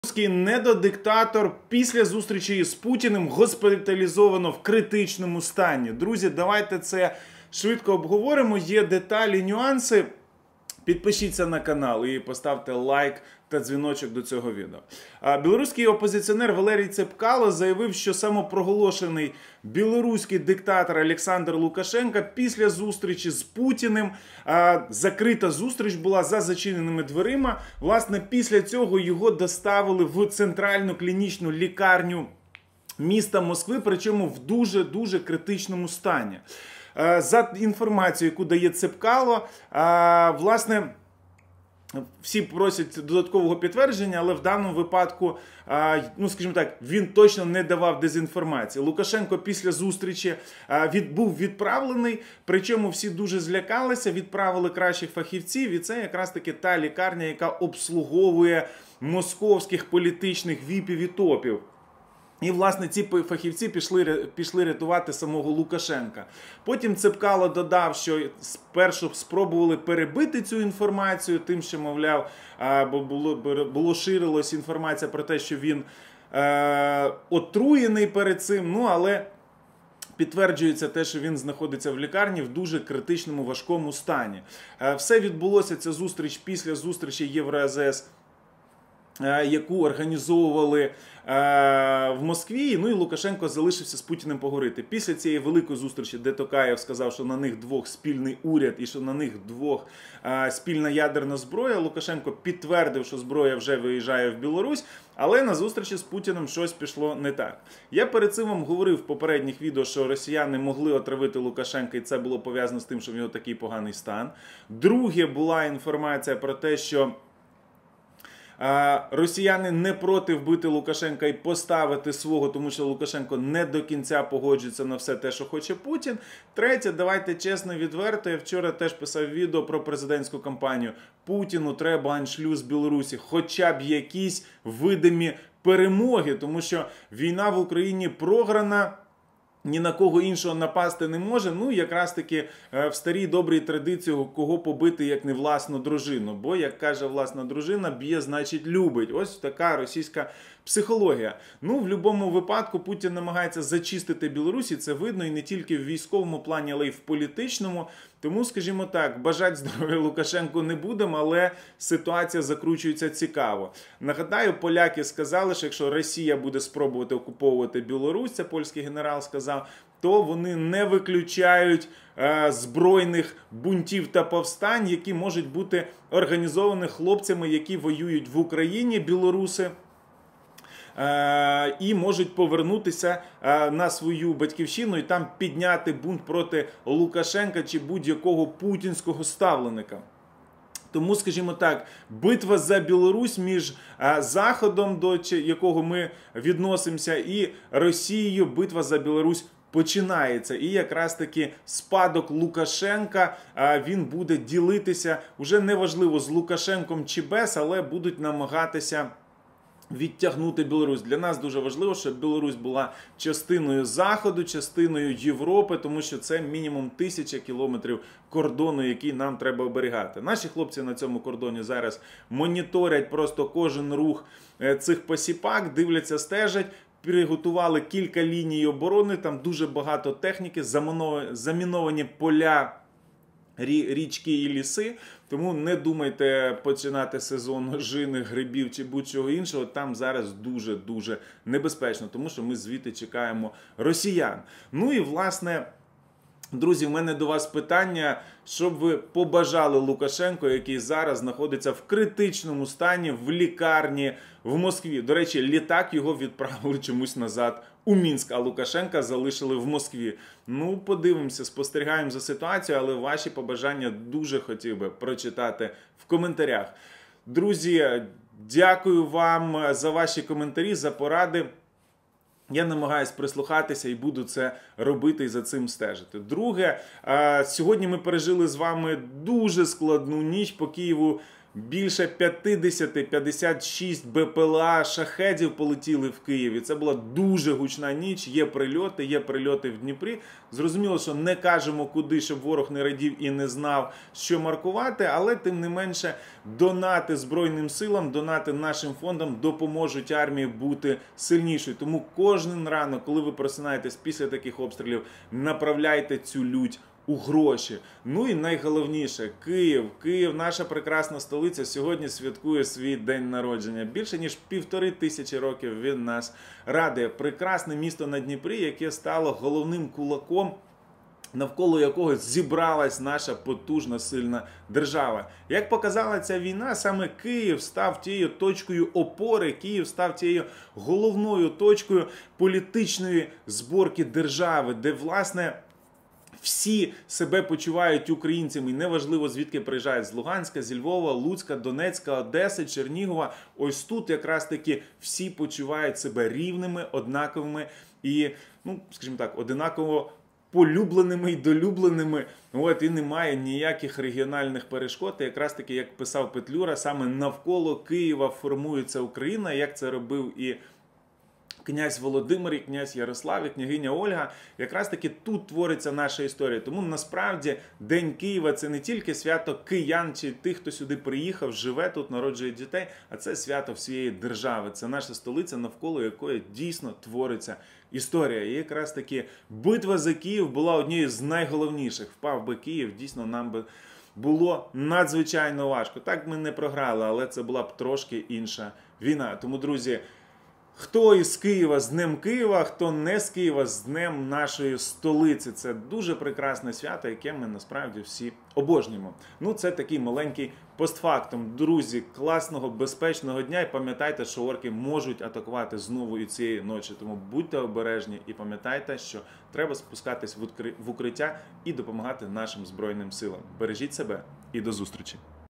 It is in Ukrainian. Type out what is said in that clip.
Білоруський недодиктатор після зустрічі з Путіним госпіталізовано в критичному стані. Друзі, давайте це швидко обговоримо. Є деталі, нюанси. Підпишіться на канал і поставте лайк та дзвіночок до цього відео. Білоруський опозиціонер Валерій Цепкало заявив, що самопроголошений білоруський диктатор Олександр Лукашенко після зустрічі з Путіним, закрита зустріч була за зачиненими дверима, власне, після цього його доставили в центральну клінічну лікарню міста Москви, причому в дуже-дуже критичному стані. За інформацією, яку дає Цепкало, власне, всі просять додаткового підтвердження, але в даному випадку, ну скажімо так, він точно не давав дезінформації. Лукашенко після зустрічі був відправлений, причому всі дуже злякалися, відправили кращих фахівців, і це якраз таки та лікарня, яка обслуговує московських політичних віпів і топів. І, власне, ці фахівці пішли рятувати самого Лукашенка. Потім Цепкало додав, що спершу спробували перебити цю інформацію, тим, що, мовляв, ширилась інформація про те, що він отруєний перед цим, ну, але підтверджується те, що він знаходиться в лікарні в дуже критичному, важкому стані. Все відбулося, ця зустріч, після зустрічі Євро-АЗС, яку організовували в Москві, ну і Лукашенко залишився з Путіним поговорити. Після цієї великої зустрічі, де Токаєв сказав, що на них двох спільний уряд і що на них двох спільна ядерна зброя, Лукашенко підтвердив, що зброя вже виїжджає в Білорусь, але на зустрічі з Путіним щось пішло не так. Я перед цим вам говорив в попередніх відео, що росіяни могли отравити Лукашенка, і це було пов'язано з тим, що в нього такий поганий стан. Друге, була інформація про те, що росіяни не проти вбити Лукашенка і поставити свого, тому що Лукашенко не до кінця погоджується на все те, що хоче Путін. Третє, давайте чесно, відверто, я вчора теж писав відео про президентську кампанію. Путіну треба аншлюз Білорусі, хоча б якісь видимі перемоги, тому що війна в Україні програна, ні на кого іншого напасти не може, ну якраз таки в старій добрій традиції кого побити, як не власну дружину. Бо, як каже власна дружина, б'є, значить любить. Ось така російська психологія. Ну, в будь-якому випадку Путін намагається зачистити Білорусь, і це видно і не тільки в військовому плані, але й в політичному. Тому, скажімо так, бажати здоров'я Лукашенку не будемо, але ситуація закручується цікаво. Нагадаю, поляки сказали, що якщо Росія буде спробувати окуповувати Білорусь, це польський генерал сказав, то вони не виключають збройних бунтів та повстань, які можуть бути організовані хлопцями, які воюють в Україні, білоруси, і можуть повернутися на свою батьківщину і там підняти бунт проти Лукашенка чи будь-якого путінського ставленика. Тому, скажімо так, битва за Білорусь між Заходом, до якого ми відносимося, і Росією, битва за Білорусь починається. І якраз таки спадок Лукашенка, він буде ділитися, уже неважливо з Лукашенком чи без, але будуть намагатися відтягнути Білорусь. Для нас дуже важливо, щоб Білорусь була частиною Заходу, частиною Європи, тому що це мінімум 1000 кілометрів кордону, який нам треба оберігати. Наші хлопці на цьому кордоні зараз моніторять просто кожен рух цих посіпак, дивляться, стежать, приготували кілька ліній оборони, там дуже багато техніки, заміновані поля, річки і ліси, тому не думайте починати сезон жини, грибів чи будь-чого іншого, там зараз дуже-дуже небезпечно, тому що ми звідти чекаємо росіян. Ну і, власне, друзі, в мене до вас питання, щоб ви побажали Лукашенку, який зараз знаходиться в критичному стані в лікарні в Москві. До речі, літак його відправили чомусь назад у Мінськ, а Лукашенка залишили в Москві. Ну, подивимося, спостерігаємо за ситуацією, але ваші побажання дуже хотів би прочитати в коментарях. Друзі, дякую вам за ваші коментарі, за поради. Я намагаюсь прислухатися і буду це робити і за цим стежити. Друге, сьогодні ми пережили з вами дуже складну ніч. По Києву більше 50-56 БПЛА шахедів полетіли в Києві. Це була дуже гучна ніч, є прильоти в Дніпрі. Зрозуміло, що не кажемо куди, щоб ворог не радів і не знав, що маркувати, але тим не менше донати Збройним силам, донати нашим фондам допоможуть армії бути сильнішою. Тому кожен ранок, коли ви просинаєтесь після таких обстрілів, направляйте цю лють у гроші. Ну і найголовніше, Київ, наша прекрасна столиця, сьогодні святкує свій день народження. Більше ніж 1500 років він нас радує. Прекрасне місто на Дніпрі, яке стало головним кулаком, навколо якого зібралась наша потужна, сильна держава. Як показала ця війна, саме Київ став тією точкою опори, Київ став тією головною точкою політичної зборки держави, де, власне, всі себе почувають українцями, і неважливо, звідки приїжджають, з Луганська, зі Львова, Луцька, Донецька, Одеси, Чернігова. Ось тут якраз таки всі почувають себе рівними, однаковими і, скажімо так, однаково полюбленими і долюбленими. І немає ніяких регіональних перешкод. І якраз таки, як писав Петлюра, саме навколо Києва формується Україна, як це робив і князь Володимир, і князь Ярослав, і княгиня Ольга. Якраз таки тут твориться наша історія. Тому насправді День Києва – це не тільки свято киян чи тих, хто сюди приїхав, живе тут, народжує дітей, а це свято всієї держави. Це наша столиця, навколо якої дійсно твориться історія. І якраз таки битва за Київ була однією з найголовніших. Впав би Київ, дійсно нам би було надзвичайно важко. Так ми не програли, але це була б трошки інша війна. Тому, друзі, хто із Києва з Днем Києва, хто не з Києва з Днем нашої столиці. Це дуже прекрасне свято, яке ми насправді всі обожнюємо. Це такий маленький постфактум. Друзі, класного, безпечного дня і пам'ятайте, що орки можуть атакувати знову і цієї ночі. Тому будьте обережні і пам'ятайте, що треба спускатись в укриття і допомагати нашим Збройним силам. Бережіть себе і до зустрічі!